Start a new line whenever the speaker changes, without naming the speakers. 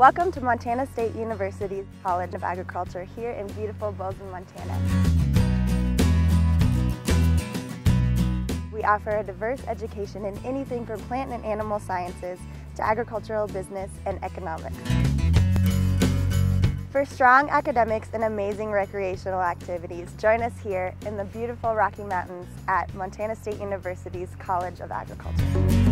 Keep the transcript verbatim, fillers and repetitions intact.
Welcome to Montana State University's College of Agriculture here in beautiful Bozeman, Montana. We offer a diverse education in anything from plant and animal sciences to agricultural business and economics. For strong academics and amazing recreational activities, join us here in the beautiful Rocky Mountains at Montana State University's College of Agriculture.